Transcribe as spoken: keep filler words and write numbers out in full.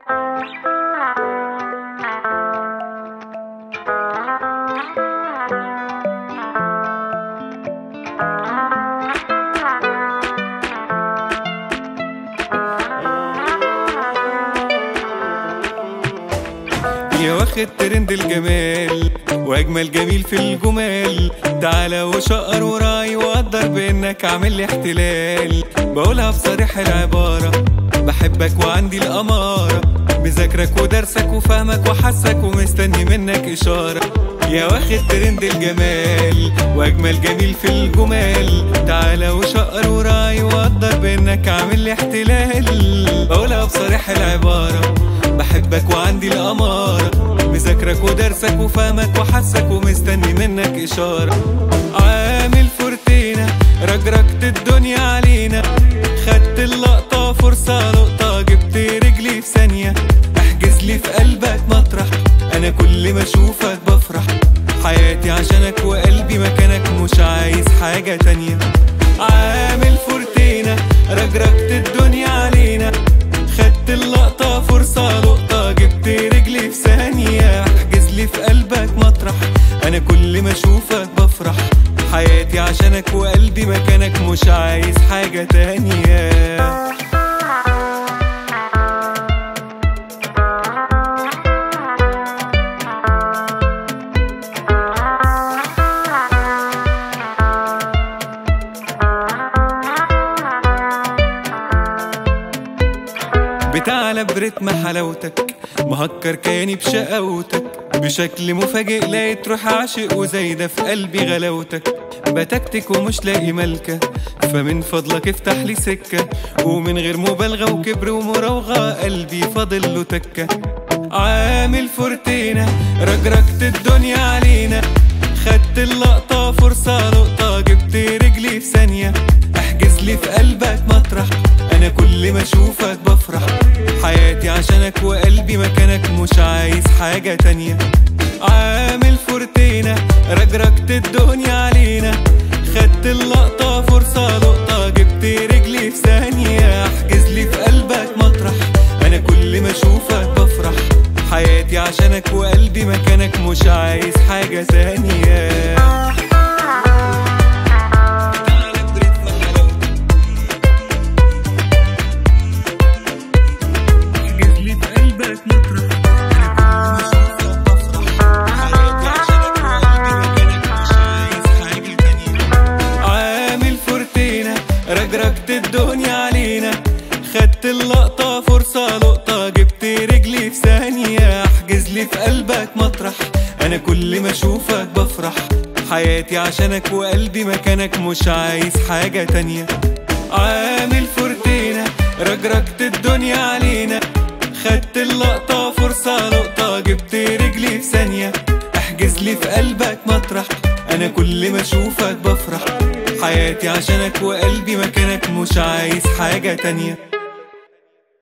يا واخد ترند الجمال واجمل جميل في الجمال، تعالى وشقر وراعي وقدر بانك عامل لي احتلال. بقولها بصريح العبارة، بحبك وعندي الامارة، بذاكرك ودرسك وفهمك وحسك ومستني منك اشارة. يا واخد ترند الجمال واجمل جميل في الجمال، تعالى وشقر وراعي وقدر بانك عامل لي احتلال. بقولها بصريح العبارة، بحبك وعندي الأمارة، بذاكرك ودرسك وفهمك وحسك ومستني منك إشارة. عامل فورتينا رجرجت الدنيا علينا، خدت اللقطة فرصة لقطة، جبت رجلي في ثانية. احجز لي في قلبك مطرح، أنا كل ما أشوفك بفرح، حياتي عشانك وقلبي مكانك، مش عايز حاجة تانية. عامل فورتينا رجرجت الدنيا علينا، خدت اللقطة فرصة لقطة، جبت رجلي في ثانية. احجز لي في قلبك مطرح، أنا كل ما أشوفك بفرح، حياتي عشانك وقلبي مكانك، مش عايز حاجة تانية. بتعلى برتم حلاوتك، مهكر كياني بشقاوتك، بشكل مفاجئ لقيت روح عاشق وزايدة في قلبي غلاوتك. بتكتك ومش لاقي ملكة، فمن فضلك افتح لي سكة، ومن غير مبالغة وكبر ومراوغة قلبي فاضل له تكة. عامل فورتينا رجرجت الدنيا علينا، خدت اللقطة فرصة لقطة، جبت رجلي في ثانية. احجز لي في قلبك مطرح، أنا كل ما أشوفك بفرح، حياتي عشانك وقلبي مكانك، مش عايز حاجة تانية. عامل فورتينا رجرجت الدنيا علينا، خدت اللقطة فرصة لقطة، جبت رجلي في ثانية. احجز لي في قلبك مطرح، أنا كل ما أشوفك بفرح، حياتي عشانك وقلبي مكانك، مش عايز حاجة تانية. رجرجت الدنيا علينا، خدت اللقطة فرصة لقطة، جبت رجلي في ثانية. احجز لي في قلبك مطرح، أنا كل ما أشوفك بفرح، حياتي عشانك وقلبي مكانك، مش عايز حاجة تانية. عامل فورتينا رجرجت الدنيا علينا، خدت اللقطة فرصة لقطة، جبت رجلي في ثانية. احجز لي في قلبك مطرح، أنا كل ما أشوفك بفرح، حياتي عشانك وقلبي مكانك، مش عايز حاجة تانية.